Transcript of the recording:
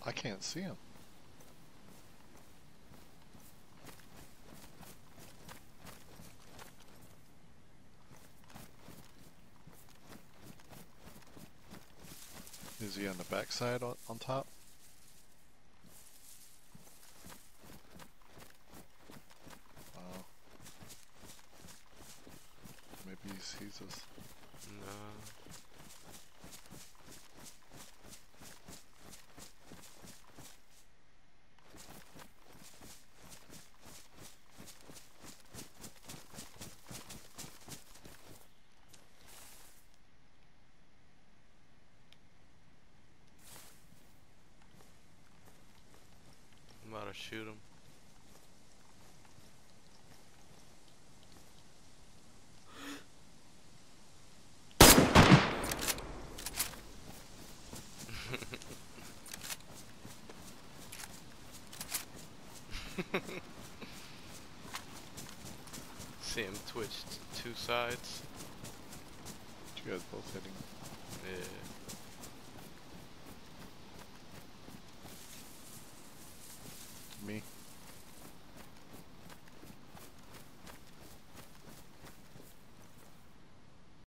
I can't see him. Is he on the backside on top? Oh. Maybe he sees us. No. I'm about to shoot him. See him twitch two sides. You guys both hitting. Yeah.